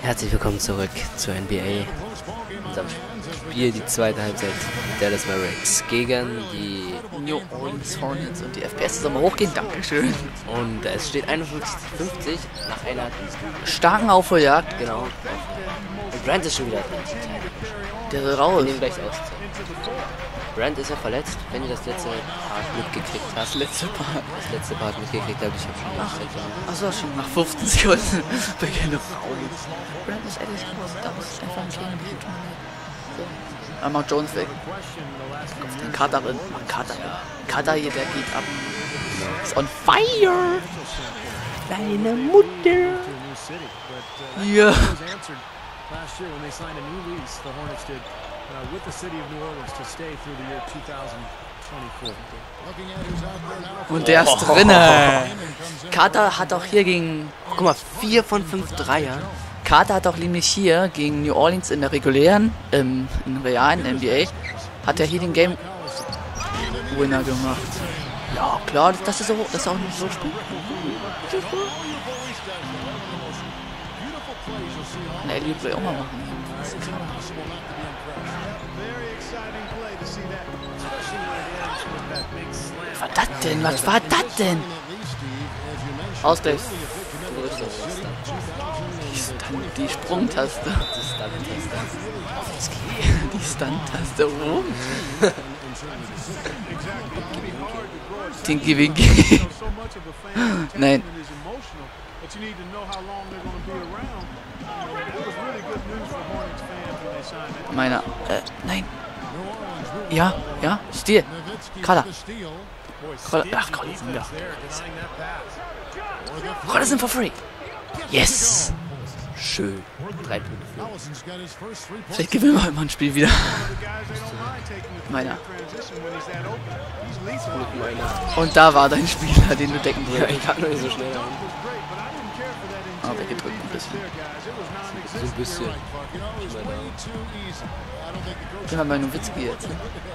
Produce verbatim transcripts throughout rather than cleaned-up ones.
Herzlich willkommen zurück zur N B A. Unserem Spiel die zweite Halbzeit Dallas Mavericks gegen die New Orleans Hornets und die F P S soll mal hochgehen, dankeschön. Und es steht einundfünfzig zu fünfzig nach einer Starken Aufholjagd. Genau. Und Brand ist schon wieder drin. Der soll raus. Wir nehmen gleich aus. Brand ist ja verletzt, wenn ihr das letzte Part mitgekriegt habt. Das letzte Part. Das letzte Part mitgekriegt habt, ich hab schon Ach, Achso, schon nach fünfzehn Sekunden. Beginn raus. Brand ist ehrlich raus. Da muss ich einfach ein Gegen tun. So. Einmal Jones weg. Auf den Kater rein. Kater rein. Kater hier, der geht ab. Ist on fire. Deine Mutter. Ja. Last year when they signed a new lease, the Hornets did uh, with the city of New Orleans to stay through the year two thousand twenty-four. Und der ist drinne. Carter hat auch hier gegen... Guck mal, vier von fünf Dreier. Carter hat auch nämlich hier gegen New Orleans in der regulären, ähm, in realen N B A, hat er hier den Game Winner gemacht. Ja, klar, das ist, so, das ist auch nicht so spielt. Kann Elliot will auch mal machen. Was war das denn? Was war das denn? Ausgleich. Die, die Sprungtaste. Die Stunt-Taste. Wo? Tinky Winky. Nein. Meiner. Äh, nein. Ja, ja, Stil. Kader. Ach, Collison, ja. Collison for free. Yes. Schön. Drei Punkte. Vielleicht gewinnen wir mal ein Spiel wieder. Meiner. Und da war dein Spieler, den du decken Ja, wolltest. ich hab noch nicht so schnell. Ah, weggedrückt ein bisschen. So ein bisschen. Ich bin mal bei Nowitzki jetzt. Ne?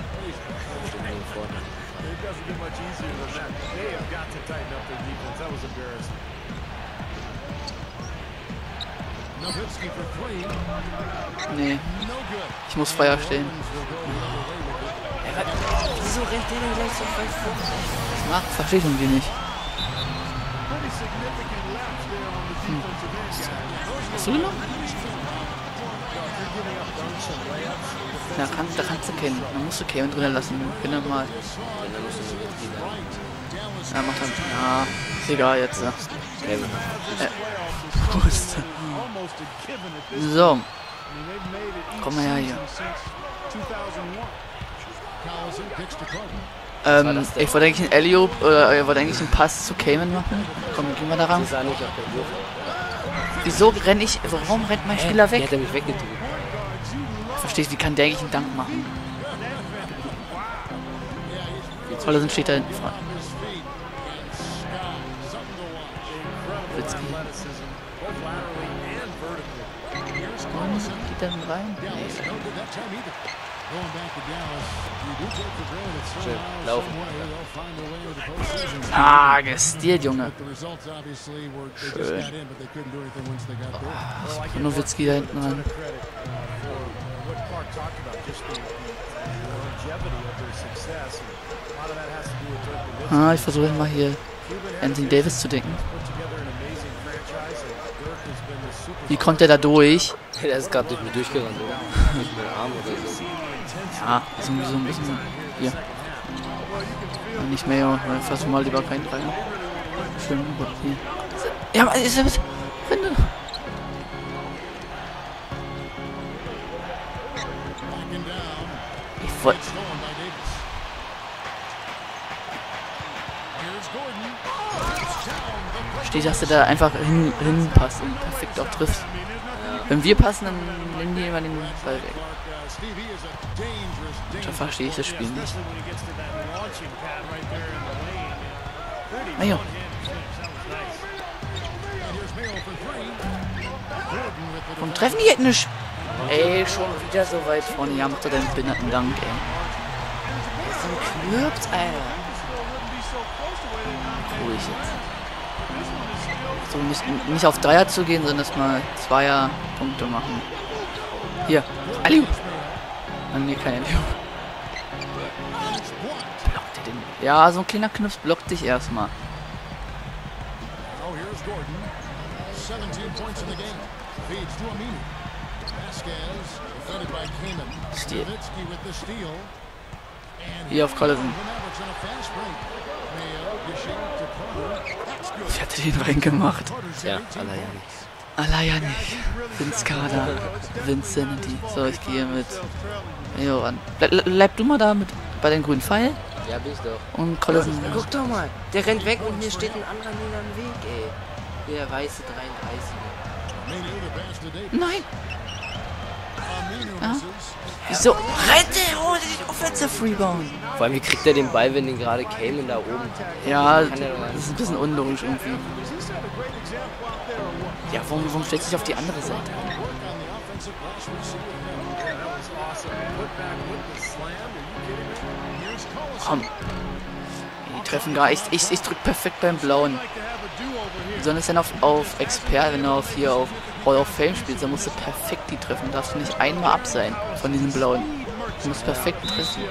Nee. Ich muss Feuer stellen. Wieso rennt der denn gleich so weit vor? Was macht? Verstehe ich irgendwie nicht. Hm. Hast du genommen? Ja, kann, da kannst du kennen. Man musst du Kevin drinnen lassen. Bin dann mal. Ja, macht dann. Ja, ist egal jetzt. Ja. Kevin. Äh. So. Komm mal her hier. Ähm, ich wollte eigentlich einen Elliot, oder ich wollte eigentlich einen Pass zu Cayman machen. Komm, gehen wir da ran. Wieso renne ich, warum rennt mein Spieler weg? Der hat er mich weggedrückt. Verstehe ich, wie kann der eigentlich einen Dank machen? Collison steht da hinten vorne. Witzki. Geht der denn rein? Nee. Schön. Laufen. Ah, gestiert, Junge. Schön. Oh, Nowitzki da hinten rein. Ah, ich versuche mal hier Anthony Davis zu denken. Wie kommt der da durch? Der ist gerade durch mich durchgerannt, oder? Durch meinen Arm oder so. Ja, ist irgendwie so ein bisschen hier. Nicht mehr, ja. Fassen mal lieber keinen Dreier. Schön gut hier. Ja, aber ist es. Ich wollte. Steht, dass du da einfach hin, hinpasst und perfekt auch triffst. Ja. Wenn wir passen, dann nehmen die immer den Ball weg. Da verstehe ich das Spiel nicht. Mayo. Warum treffen die jetzt nicht? Ey, schon wieder so weit vorne. Ja, macht er deinen behinderten Dank, ey. So ein Knirps, Alter. Ruhig jetzt. So, nicht, nicht auf Dreier zu gehen, sondern dass mal Zweier-Punkte machen. Hier, Aliu! Nein, nee, kein Aliu. Blockt er den? Ja, so ein kleiner Knips blockt dich erstmal. Stil. Hier auf Collison. Ich hatte den reingemacht. Ja, aller ja nicht. Allah ja nicht. Vince Carter. Vincinity. So, ich gehe mit. Jo, an. Bleib, bleib du mal da mit bei den grünen Pfeilen. Ja, bin ich doch. Und Collison. Guck doch mal, der rennt weg und mir steht ein anderer mir am Weg, ey. Der weiße dreiunddreißiger. Nein! Ah. Wieso? Rennt der ohne den Offensive Rebound? Vor allem, wie kriegt er den Ball, wenn den gerade Cayman da oben... Ja, Kann der doch mal- das ist ein bisschen unlogisch irgendwie. Ja, warum, warum stellt sich auf die andere Seite? Komm. Die treffen gar... Ich, ich, ich drück perfekt beim Blauen. Wie soll das denn auf, auf Expert, wenn du auf hier auf Hall of Fame spielst, dann musst du perfekt die treffen. Darfst du nicht einmal ab sein von diesen Blauen. Du musst perfekt treffen.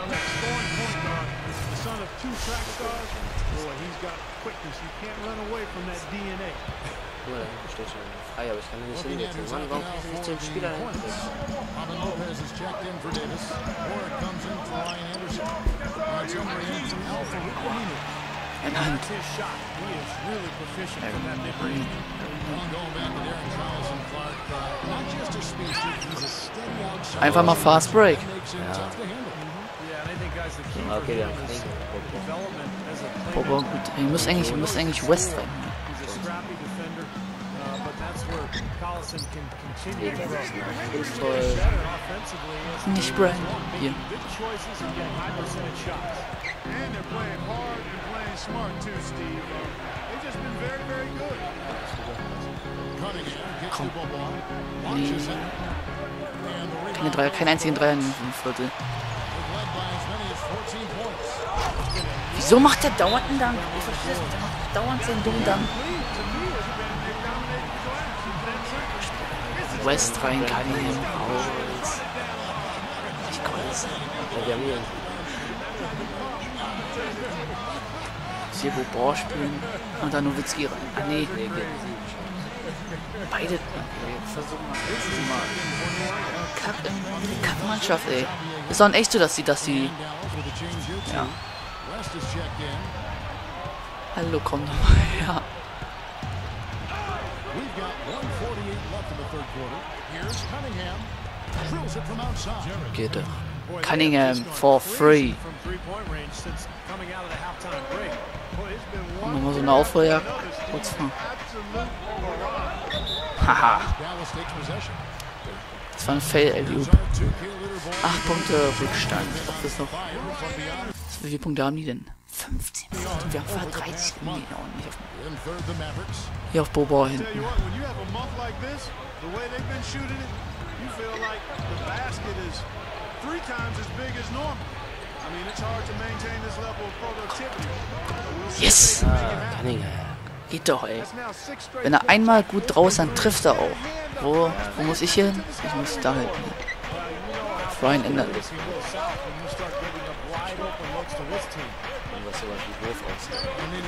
Guck mal, da steht schon frei, aber ich kann nicht hinsetzen. Mann, warum kann ich nicht den Spieler hinsetzen? Eine Hand. Einfach mal Fast Break. Ah, okay, wir haben Boah, boah, gut. Wir müssen eigentlich, wir müssen eigentlich West rein. toll. Nicht Brand. Hier. Komm. Nee. Keine Dreier, keinen einzigen Dreier im Viertel. Wieso macht der dauernd einen Dank? Ich verstehe das nicht. Der macht dauernd seinen dummen Dank. West rein kann ich ihm raus. Ich kann es. Ja, wir haben hier Hier wo Ball spielen und dann Nowitzki rein. Ah nee. nee, geht Beide. Okay, versuchen wir willst du mal. Kack, die Kackmannschaft, ey. Ist doch echt so, dass sie, dass sie. Ja. Hallo, komm doch mal her. Geht doch. Cunningham for free. Und nochmal so eine Aufholjagd. Kurz vor. Haha. Das war ein Fail-Alley-Oop. Acht Punkte Rückstand. Ob das noch... Wie viele Punkte haben die denn? fünfzehn. Wir haben fast dreißig. Nee, auch nicht. Hier auf Bobo hinten. Yes! Ah, Cunningham. Geht doch, ey. Wenn er einmal gut draußen, dann trifft er auch. Wo, wo muss ich hin? Ich muss da hin. Brian ändert. Und was sowas wie Wurf aussieht.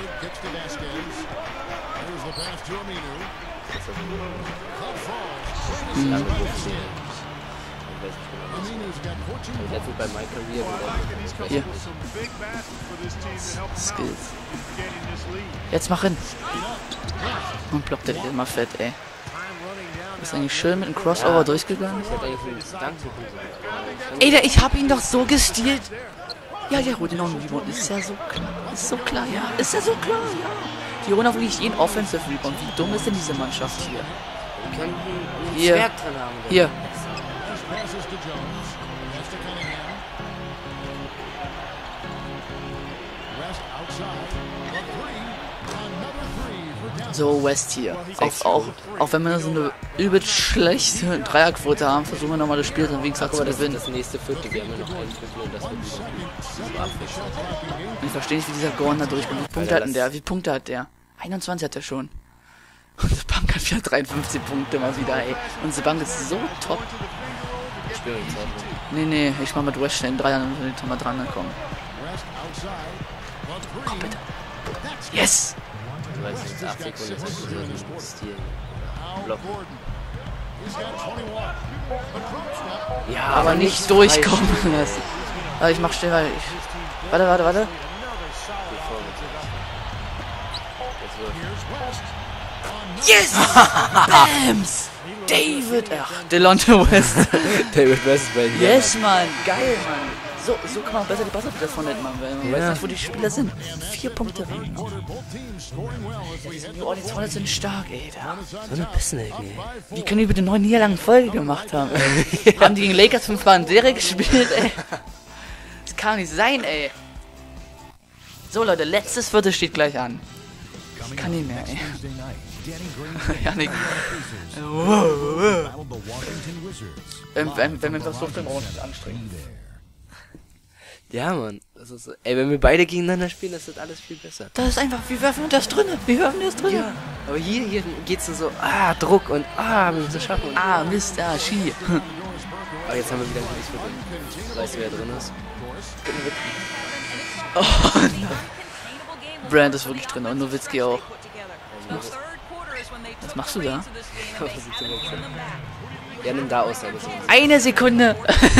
Mhm. Lange Wurf sehen. Ich weiß nicht genau, was das ist. Letztens bei My Career wieder. Hier. Skills. Jetzt mach hin. Und blockt er immer fett, ey. Ist eigentlich schön mit dem Crossover Ja. durchgegangen. Ich hätte eigentlich einen Dank suchen sollen. Ey, der, ich hab ihn doch so gestealt. Ja, der holt ihn noch einen Rebound. Ist ja so klar. Ist so klar, ja. Ist ja so klar, ja. Die holen auch wirklich jeden Offensive Rebound. Wie dumm ist denn diese Mannschaft hier? Wir könnten ein Hier. Schwert drin haben. Hier. So, West hier. Auch, auch, auch wenn wir so eine übelst schlechte Dreierquote haben, versuchen wir nochmal das Spiel dann wie gesagt Guck zu mal, das ist gewinnen. das nächste Viertel. Wir haben ja noch ein Viertel und das wird wieder abwechseln. Ich verstehe nicht, wie dieser Gorn da durchkommt. Wie Punkte hat denn der? Wie Punkte hat der? einundzwanzig hat er schon. Unsere Bank hat wieder dreiundfünfzig Punkte mal wieder, ey. Unsere Bank ist so top. Ich spiele die Zeit. Nee, nee, ich mach mit West schnell einen Dreier und dann sind wir dran kommen. Komm bitte. Yes! Du weißt, jetzt acht Sekunden Zeit für so einen Stil. Block. Ja, Aber, aber nicht, nicht durchkommen lassen. Also ich mach schnell, weil ich... Warte, warte, warte. Yes! Bams! David! Ach, Delonte West. David West ist bei dir. Yes, Mann! Geil, Mann! So, so kann man besser die Basketball von nennen, Mann, weil man ja. weiß nicht, wo die Spieler sind. Vier Punkte rein. Die New Orleans Hornets sind stark, ey. Da. So eine Pissnägel, ey. Wie können die bitte neun Niederlagen Folge gemacht haben, ey? Ja. Haben die gegen Lakers fünfmal in Serie gespielt, ey? Das kann nicht sein, ey. So, Leute, letztes Viertel steht gleich an. Ich kann nicht mehr, ey. Janik. Wenn, wenn, wenn wir versucht, dann brauchen wir uns anstrengen. Ja, Mann. Das ist so. Ey, wenn wir beide gegeneinander spielen, ist das alles viel besser. Das ist einfach, wir werfen das drinne. Wir werfen das drinne. Ja. Aber hier, hier geht's so, ah, Druck und ah, wir müssen es schaffen. Und ah, Mist, ah, Ski. Aber jetzt haben wir wieder ein gutes Viertel. Weißt du, wer drin ist? Oh, no. Brand ist wirklich drin und Nowitzki auch. Was machst du da? Ja, nimm da aus. Eine Sekunde!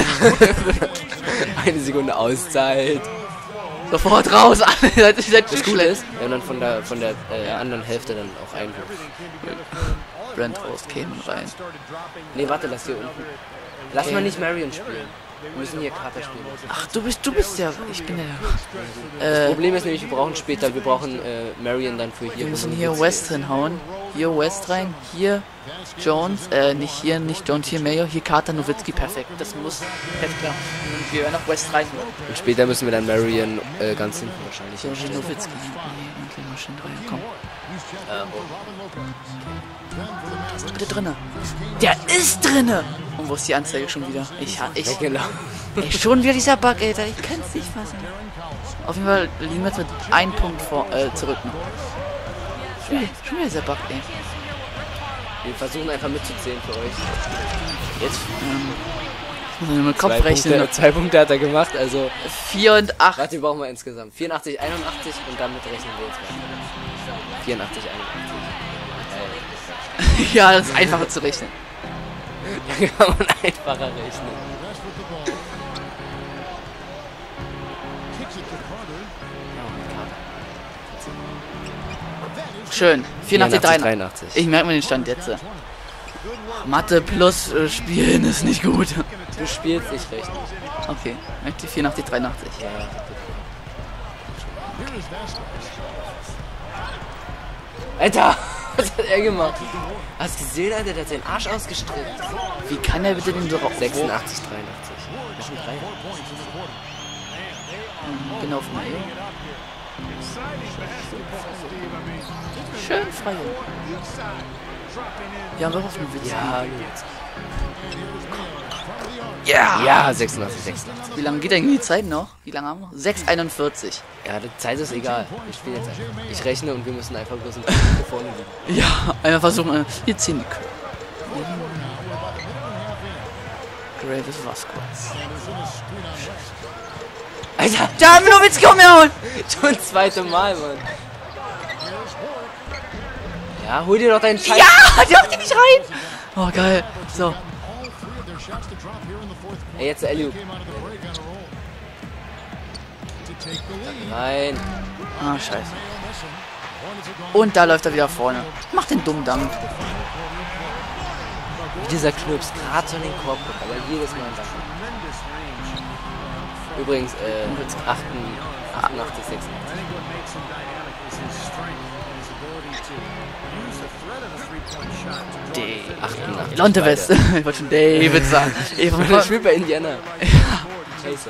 Eine Sekunde Auszeit. Sofort raus! Seid, seid das Coole ist, wir haben dann von der, von der äh, anderen Hälfte dann auch Einwurf. Brand raus, Cayman rein. Nee, warte, lass hier unten. Lass mal nicht Marion spielen. Wir müssen hier Carter spielen. Ach, du bist, du bist ja, ich bin ja... Das äh, Problem ist nämlich, wir brauchen später, wir brauchen äh, Marion dann für hier. Wir müssen hier West hinhauen. Hier West rein, hier Jones, äh, nicht hier, nicht Jones, hier Mayo, hier Carter, Nowitzki, perfekt. Das muss perfekt klar. Und wir werden nach West rein. Und später müssen wir dann Marion äh, ganz hinten wahrscheinlich. So, hier Nowitzki. Nee, mal schön rein, komm. Äh, oh. Ist bitte drinne. Der ist drinne! Und wo ist die Anzeige schon wieder? Ich, ich, genau. Ey, schon wieder dieser Bug, ey, ich kann's nicht fassen. Auf jeden Fall liegen wir jetzt mit einem Punkt vor, äh, zurück. Schon wieder, schon wieder dieser Bug, ey. Wir versuchen einfach mitzuzählen für euch. Jetzt, ähm, muss man mit Kopf zwei rechnen. Punkte, zwei Punkte hat er gemacht, also... vier und acht. Warte, wir brauchen wir insgesamt. vierundachtzig, einundachtzig und damit rechnen wir jetzt weiter. vierundachtzig, einundachtzig. Ja, das ist einfacher zu rechnen. Da kann man einfacher rechnen. Schön. vierundachtzig, dreiundachtzig. Ich merke mir den Stand jetzt. Mathe plus äh, Spielen ist nicht gut. Du spielst, ich rechne. Okay, die vierundachtzig, dreiundachtzig. Ja. Alter! Was hat er gemacht? Hast du gesehen, Alter? Der hat seinen Arsch ausgestreckt. Wie kann er bitte den so raus? sechsundachtzig, dreiundachtzig. Das sind drei. Genau auf Mayo. Schön frei. Ja, aber auf den Witz. Ja, ja. Ja, sechsundachtzig, sechsundachtzig. Wie lange geht eigentlich die Zeit noch? Wie lange haben wir noch? sechs einundvierzig. Ja, die Zeit ist egal. Ich spiele jetzt einfach. Ich rechne und wir müssen einfach bloß ein bisschen vorne liegen. Ja, einfach versuchen. Wir ziehen die Kühe. Gravis Vasquez. Alter! Ja, Nowitzki, komm her! Schon das zweite Mal, Mann. Ja, hol dir doch deinen Scheiß. Ja, der macht die nicht rein! Oh, geil. So. Ey, jetzt Eliu. Nein. Ah, scheiße. Und da läuft er wieder vorne. Mach den dummen Dank. Wie dieser Knirps gerade so in den Korb guckt, aber jedes Mal ein Dank. Übrigens, äh, achtundachtzig, sechsundachtzig. Dave. achtundachtzig. Lonte West. Ich wollte schon David sagen. Der spielt bei Indiana. Ja. Chaser.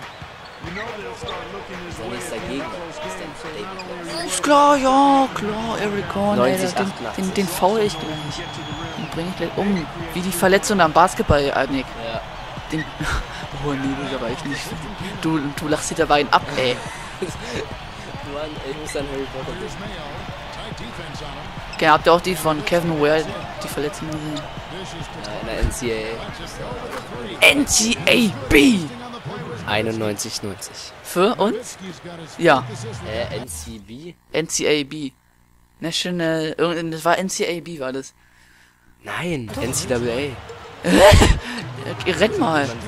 Sein nächster Gegner ist der David West. Ist klar, ja, klar, Eric Horn, neunzig, den, den, den faul ich gleich. Den bringe ich gleich um. Wie die Verletzung am Basketball, Nick. Ja. Den, oh nee, das aber ich nicht. Du, du lachst dir dabei ab, ey. Mann, ey, ich muss an Harry Potter wissen. Okay, habt ihr auch die von Kevin Ware, die Verletzung gesehen? Äh, in der N C A N C A B! A einundneunzig neunzig. Für uns? Ja. Äh, N C B? N C A B. National... irgend- Das war N C A B, war das. Nein, N C A A. Okay, renn mal. Man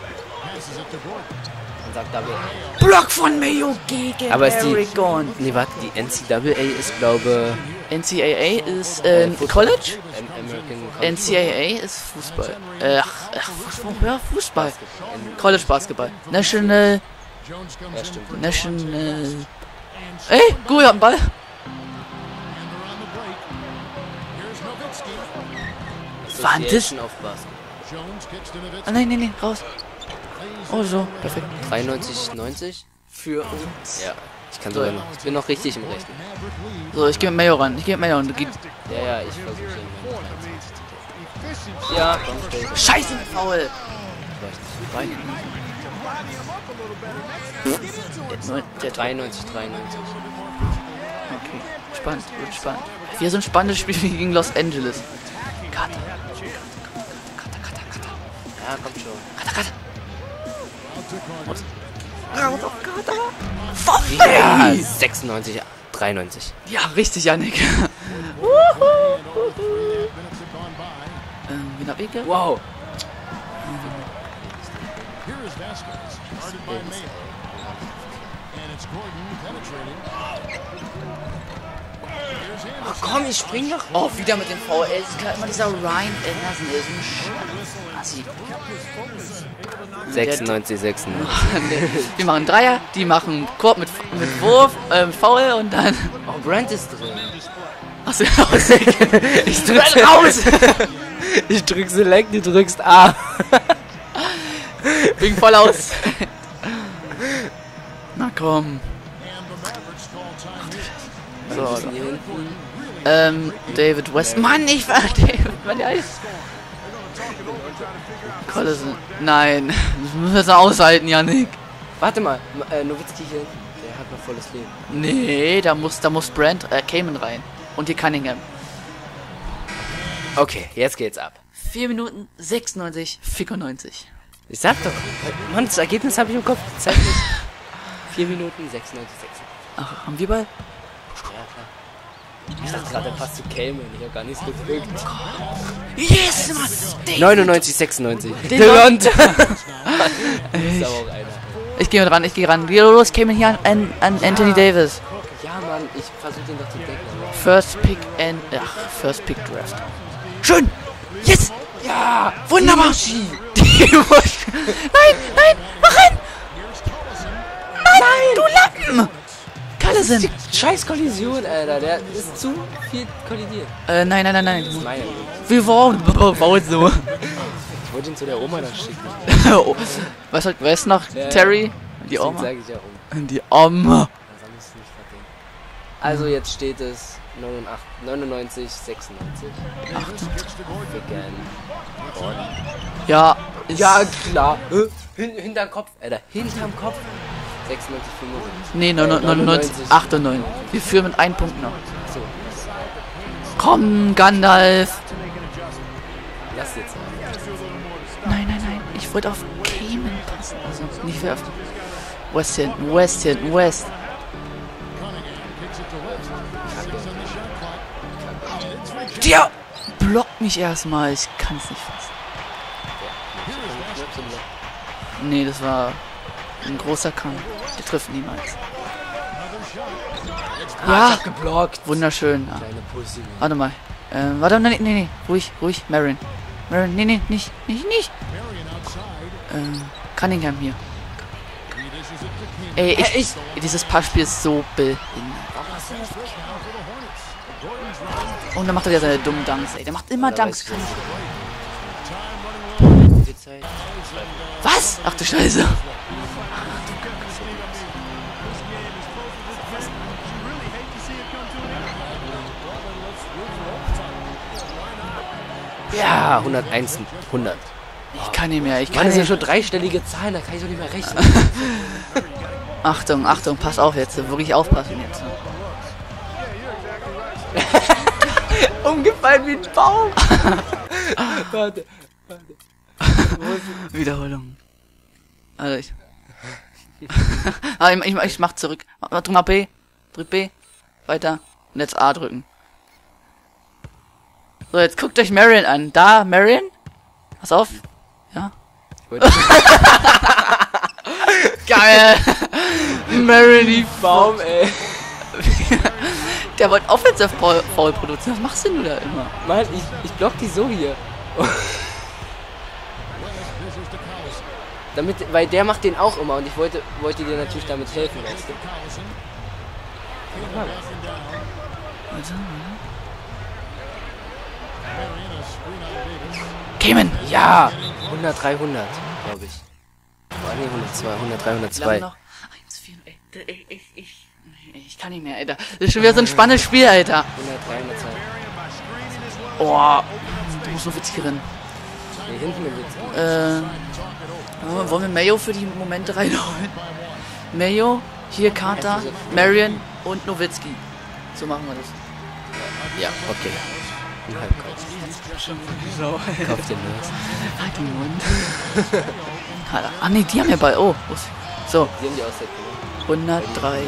sagt Double A. Block von Mayo gegen Aber ist die... Oregon. Nee, warte, die N C A A ist, glaube N C A A ist äh, College? Am- American N C A A ist Fußball. Äh, ach, ach, Fußball, ja, Fußball. College Basketball. National... Ja, stimmt. National... Ey, gut, wir haben Ball. War das? Association of Basketball. Ah, nein, nein, nein, raus. Oh, so, perfekt. dreiundneunzig neunzig? Für uns. Ja, ich kann sogar noch. Ich bin noch richtig im Rechnen. So, ich gehe mit Mayo ran. Ich gehe mit Mayo ran. Du gehst- Ja, ja, ich versuche ihn. Ja, komm, stell dich. Scheiße, faul. Neun- Der drei. dreiundneunzig dreiundneunzig. Okay, spannend, wird spannend. Wir sind ein spannendes Spiel wie gegen Los Angeles. Kata. Kata, Kata, Kata. Ja, komm schon. Kata, Kata. Raus auf Kata. Ja, sechsundneunzig dreiundneunzig. Ja, richtig, Yannick. ähm, wen hab ich? Wow. Oh, komm, ich spring doch. Oh, wieder mit dem V L. Es kann immer dieser Ryan Anderson ist ein Assi. sechsundneunzig sechsundneunzig. Wir machen Dreier, die machen Korb mit, mit Wurf, ähm, Foul und dann... Oh, Brand ist drin. Achso, raus. Ich drück raus. Ich drück Select, du drückst A. Bin voll aus. Na komm. So, Wir müssen hier hinten. ähm, David West. Mann, ich war David. Mann, ja, ich... Collison. Nein. Das müssen wir jetzt aushalten, Yannick. Warte mal, M- äh, Nowitzki hier hinten. Der hat noch volles Leben. Nee, da muss, da muss Brand, äh, Cayman rein. Und hier Cunningham. Okay, jetzt geht's ab. vier Minuten sechsundneunzig, vierundneunzig. Ich sag doch. Mann, das Ergebnis habe ich im Kopf. Zeig mir. vier Minuten sechsundneunzig sechsundneunzig. Ach, haben wir Ball? Ja, klar. Ich dachte gerade, der passt zu Cayman. Ich hab gar nichts gedrückt. Yes, Mann! neunundneunzig sechsundneunzig. Den Delont. Ist aber auch einer. Ich gehe ran, ich gehe ran. Geh los, Cayman hier an, an Anthony Davis. Ja, Mann, ich versuche den doch zu decken. First Pick and... Ach, First Pick Draft. Schön! Yes! Ja, Wunderbar! Die Muschi. Nein, nein, mach rein! Nein, du Lappen! Collison! scheiß Kollision, Alter. Der ist zu viel kollidiert. Äh, nein, nein, nein, nein. Das ist meine Schuld. Wir wollen... Baut so. Ich wollte ihn zu der Oma dann schicken. Oh, was hat, wer ist noch? Ja, Terry? Die Deswegen Oma. sag ich ja um. Die Oma. Das haben wir es nicht verdient. Also jetzt steht es neunundneunzig sechsundneunzig. Again. Ja, Ja, klar. Äh, Hin, hinterm Kopf, Alter. Hinterm Kopf. sechsundneunzig fünfundneunzig. nee, neunundneunzig, achtundneunzig. Wir führen mit einem Punkt noch. So, Komm, Gandalf. lass jetzt. Nein, nein, nein. Ich wollte auf Cayman passen. Also nicht für auf West hinten, West hinten, West. Der blockt mich erstmal. Ich kann es nicht fassen. Nee, das war ein großer Kampf. Der trifft niemals. Ah, Ja, ich hab geblockt. wunderschön. Ja. Kleine Pussy. Warte mal. Ähm, warte, nee, nee, nee. Ruhig, ruhig. Marin. Marin, nee, nee, nicht, nicht, nicht. Ähm, Cunningham hier. Ey, ich, ich, dieses Passspiel ist so behindert. Und dann macht er ja seine dummen Dunks, ey. Der macht immer Dunks. Wie viel Zeit? Was? Ach du Scheiße. Ja, hunderteins, hundert. Ich kann nicht mehr, ich Mann, kann das sind nicht. schon dreistellige Zahlen, da kann ich doch nicht mehr rechnen. Achtung, Achtung, pass auf jetzt. Wirklich aufpassen jetzt. Umgefallen wie ein Baum. Warte, warte. Wiederholung. Also ich. ah, ich, ich, ich mach zurück. Drück mal B. Drück B. Weiter. Und jetzt A drücken. So, jetzt guckt euch Marion an. Da, Marion? Pass auf. Ja. Geil. Marion, die Baum, ey. Der wollte Offensive Foul produzieren. Was machst denn du da immer? Mann, ich, ich block die so hier. Damit, weil der macht den auch immer und ich wollte, wollte dir natürlich damit helfen, weißt du? Cayman! Ja! hundert, dreihundert, glaube ich. Oh, nee, hundertzwei, hundert, dreihundertzwei. Noch eins, vier, ey, ich, ich, ich, ich kann nicht mehr, Alter. Das ist schon wieder so ein spannendes Spiel, Alter. hundert, dreihundertzwei. Oh, du musst nur Witzki rennen. Nee, hinten mit Witzki. Äh, wollen wir Mayo für die Momente reinholen? Mayo, hier Carter, Marion und Nowitzki. So machen wir das. Ja, okay. Ein Halbkopf. So. Kauf dir los. Halt den Mund. Ah ne, die haben ja Ball. Oh. So. Die haben die Auszeit gewonnen. hundertdrei.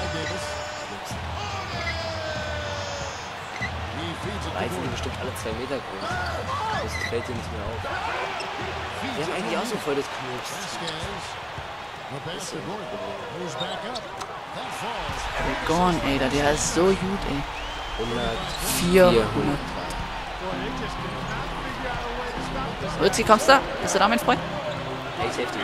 Reifen die bestimmt alle zwei Meter groß. Das fällt dir nicht mehr auf. Die haben eigentlich auch so voll das Knirps. Gone, ey, der ist so gut, ey. hundertvier. vierhundert. Ritzi, kommst du? Bist du da, mein Freund? Hey, Safety.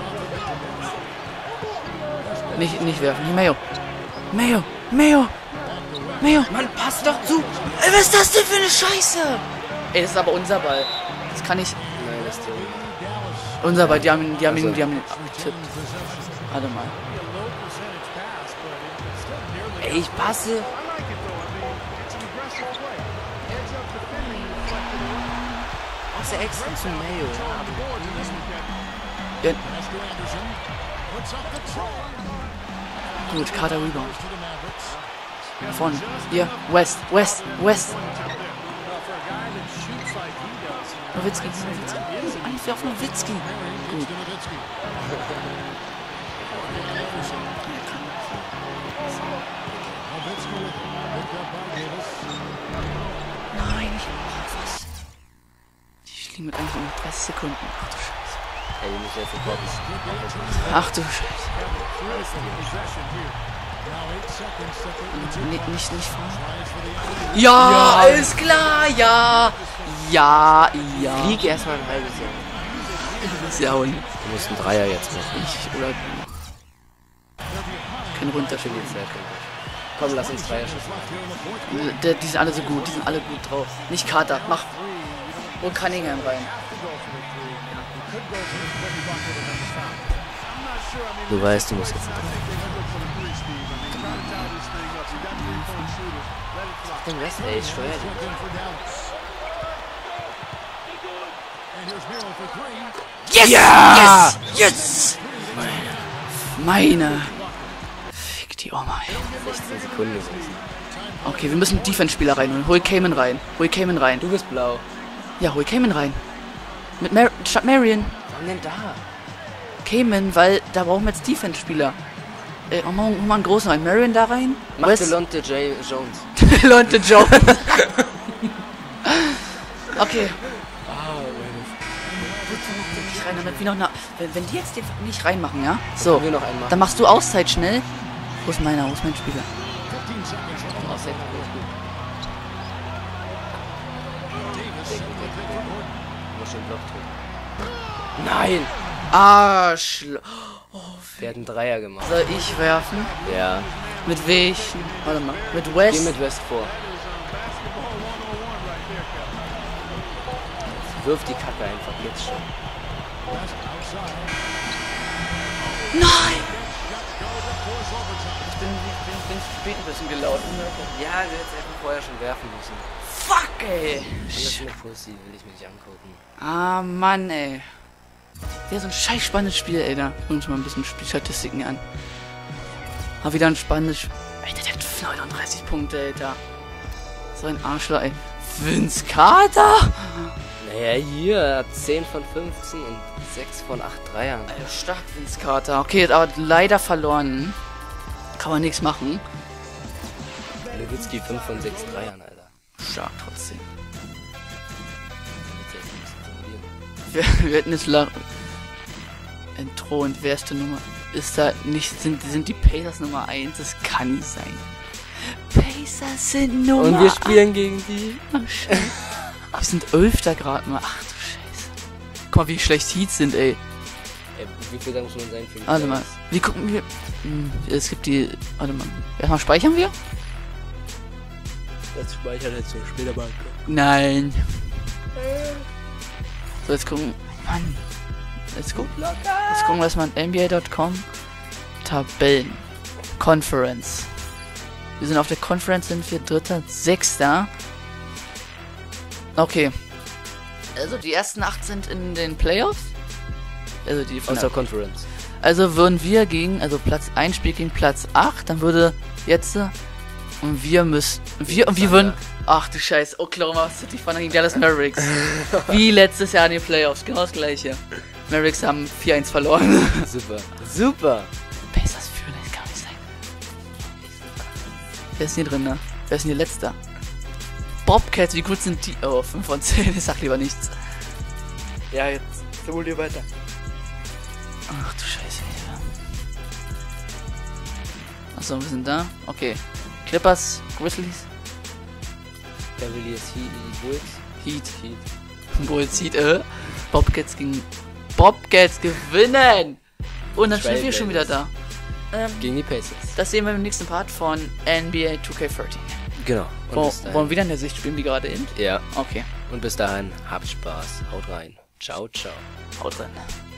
Nicht, nicht werfen. Hier, Mayo. Mayo. Mayo. Mayo. Mann, pass doch zu! Ey, was ist das denn für eine Scheiße? Ey, das ist aber unser Ball. Das kann ich... Nein, das ist der. Unser Ball, die haben ihn, die haben ihn, Also. die haben ihn abgetippt. Warte mal. Ey, ich passe! Passe extra zu Mayo. Ja. Gut, Carter Rebound. Von hier, West, West, West. Nowitzki, Nowitzki. Einfach auf Nowitzki. Gut. Nein, ich hab was. Die liegen mit eigentlich nur noch dreißig Sekunden. Ach du Scheiße. Ey, nicht jetzt im Kopf. Ach du Scheiße. Nicht, nicht, nicht vorne. Ja, ja, ist klar, ja. Ja, ja. Flieg erstmal ein halbes Jahr. Das ist ja auch nicht. Du musst einen Dreier jetzt machen. Ich oder du. Kein Runterschied. Komm, lass uns Dreier schießen. Die, die sind alle so gut, die sind alle gut drauf. Nicht Carter, mach. Und Cunningham rein. Du weißt, du musst jetzt einen Dreier. Den Rest, ey, ich steuer dich. Yes! Ja! Yes! Yes! Meine. Fick die Oma, ey. sechzehn Sekunden. Okay, wir müssen Defense-Spieler reinholen. Hol Cayman rein. Hol Cayman rein. Du bist blau. Ja, hol Cayman rein. Mit Mar statt Marion. Warum denn da? Cayman, weil da brauchen wir jetzt Defense-Spieler. Äh, hol mal, hol mal einen großen rein. Marion da rein. Mach West- Delonte J. Jones. Delonte Jones. Okay. Nicht rein, damit wir noch na wenn, wenn die jetzt den nicht reinmachen, ja? So. Können wir noch einen machen? Dann machst du Auszeit schnell. Wo ist meiner? Wo ist mein Spieler? Auszeit machen wir gut. Sehr gut, sehr gut, sehr gut. Muss den Block drücken. Nein! Arschl. Der hat einen Dreier gemacht. Soll ich werfen? Ja. Mit welchen? Warte mal. Mit West? Geh mit West vor. Wirf die Kacke einfach jetzt schon. Nein! Ich bin, bin, bin spät ein bisschen gelaufen. Ja, du hättest einfach vorher schon werfen müssen. Fuck, ey! Das ist eine Pussy, will ich mir nicht angucken. Ah, Mann, ey. Ja, so ein scheiß spannendes Spiel, ey. Da gucken wir uns mal ein bisschen Spielstatistiken an. War wieder ein spannendes Spiel. Alter, der hat neununddreißig Punkte, Alter. So ein Arschloch, ey. Vince Carter? Naja, hier, er hat zehn von fünfzehn und sechs von acht Dreiern. Alter, stark, Vince Carter. Okay, aber leider verloren. Kann man nichts machen. Nowitzki fünf von sechs Dreiern, Alter. Stark trotzdem. Wir, wir hätten jetzt lang entthront. Wer ist die Nummer? Ist da nicht, sind, sind die Pacers Nummer eins? Das kann nicht sein. Pacers sind Nummer Und wir spielen gegen die. Ach, Scheiße. Wir sind Elfter gerade mal. Ach du Scheiße. Guck mal, wie schlecht Heats sind, ey. Ey, wie viel da muss man sein für die Warte mal. Wie gucken wir? Hm, es gibt die. Warte mal. Erstmal speichern wir? Das speichert jetzt so später mal. Nein. So, jetzt gucken. Mann. Jetzt gucken. Jetzt gucken wir erstmal an N B A Punkt com. Tabellen. Conference. Wir sind auf der Conference, sind wir Dritter, Sechster. Okay. Also die ersten acht sind in den Playoffs. Also die von Aus der Conference. Also würden wir gegen, also Platz ein spielt gegen Platz acht, dann würde jetzt und wir müssen wir und wir würden, ach du Scheiße, Oklahoma City Thunder gegen Dallas Mavericks. Wie letztes Jahr in den Playoffs, genau das gleiche. Mavericks haben vier eins verloren. Super. Super. Pacers führen, das kann nicht sein. Wer ist denn hier drin, ne? Wer ist denn hier letzter? Bobcats, wie gut sind die? Oh, fünf von zehn, ich sag lieber nichts. Ja, jetzt hol dir weiter. Ach du Scheiße. Achso, wir sind da. Okay. Clippers, Grizzlies, Cavaliers, Heat, Bulls. Heat, Heat. Bulls, Heat, äh. Bobcats gegen Bobcats gewinnen! Und dann sind wir schon wieder da. Ähm, Gegen die Pacers. Das sehen wir im nächsten Part von N B A two K thirteen. Genau. Und Wo, bis dahin- wollen wir wieder in der Sicht spielen, wie gerade eben? Ja. Okay. Und bis dahin, habt Spaß. Haut rein. Ciao, ciao. Haut rein.